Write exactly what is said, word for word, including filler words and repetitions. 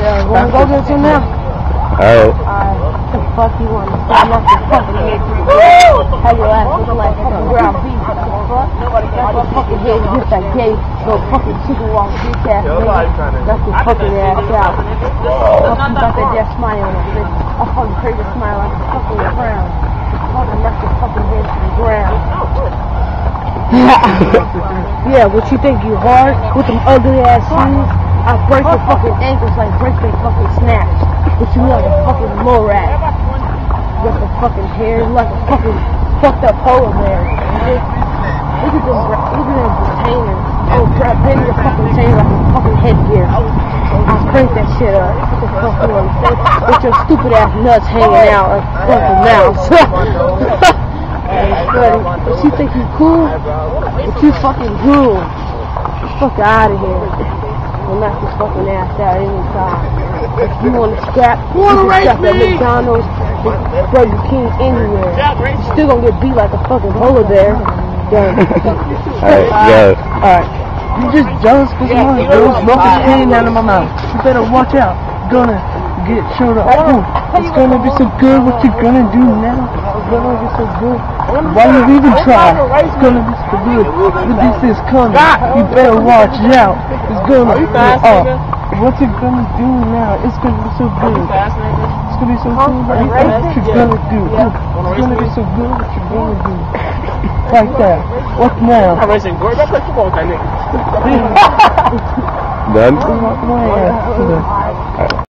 Yeah, wanna go get some now? Alright. Alright, what the fuck you want? I'm not the fucking head. Have your ass looking like fucking ground beef. What the fuck? That's your fucking head just like gay. No fucking chicken walk, bitch ass nigga. That's your fucking ass out. Fuck you got that dead smile on it, bitch. I fucking crazy smile like a fucking crown. Fucking knock your fucking head to the ground. Yeah, what you think you hard with them ugly ass shoes? I break your fucking ankles like break their fucking snatch. But you like a fucking mole rat. You got the fucking hair like a fucking fucked up polar bear. Look at them, look at them retainers. Oh crap, bend your fucking chain like a fucking headgear. I crank that shit up. What the fuck you wanna say? With your stupid ass nuts hanging out like fucking mouths. But you think you cool? But you fucking cool. Get the fuck out of here. I'll knock your fucking ass out anytime. If you want to scrap, you can scrap at McDonald's, Burger King, anywhere. You're still gonna get beat like a fucking polar bear. Yeah. Alright, go. Alright. You just jealous because you want to go smoking pain out of my mouth. You better watch out. You're gonna get showed up. Ooh, it's gonna be so good. What you gonna do now? It's gonna be so good. Why you even try? It's gonna be so good. The beast is coming. You better watch out. It's gonna be up. What you gonna do now? It's gonna be so good. It's gonna be so good. What you gonna do? It's gonna be so good. What you gonna do? Like that. What now? I'm racing Gorbit. I play football with that nigga. Done? Come on, come on.